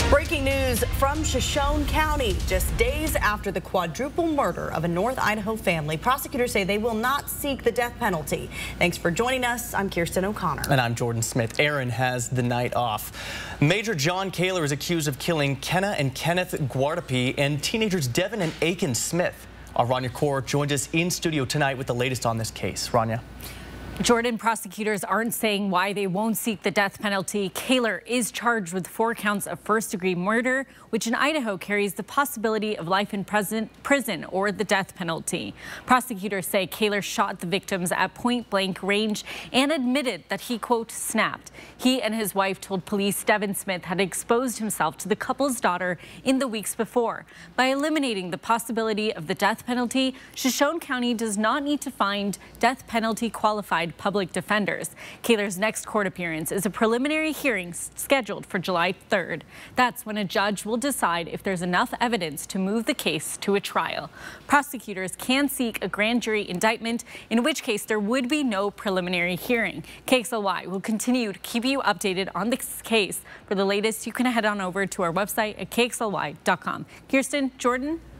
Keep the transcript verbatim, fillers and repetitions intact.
Breaking news from Shoshone County. Just days after the quadruple murder of a North Idaho family, prosecutors say they will not seek the death penalty. Thanks for joining us. I'm Kirsten O'Connor. And I'm Jordan Smith. Aaron has the night off. Majorjon Kaylor is accused of killing Kenna and Kenneth Guardipee and teenagers Devin and Aiken Smith. Our Rania Kaur joins us in studio tonight with the latest on this case. Rania. Jordan, prosecutors aren't saying why they won't seek the death penalty. Kaylor is charged with four counts of first-degree murder, which in Idaho carries the possibility of life in prison or the death penalty. Prosecutors say Kaylor shot the victims at point-blank range and admitted that he, quote, snapped. He and his wife told police Devin Smith had exposed himself to the couple's daughter in the weeks before. By eliminating the possibility of the death penalty, Shoshone County does not need to find death penalty qualified public defenders. Kaylor's next court appearance is a preliminary hearing scheduled for July third. That's when a judge will decide if there's enough evidence to move the case to a trial. Prosecutors can seek a grand jury indictment, in which case there would be no preliminary hearing. K X L Y will continue to keep you updated on this case. For the latest, you can head on over to our website at K X L Y dot com. Kirsten, Jordan.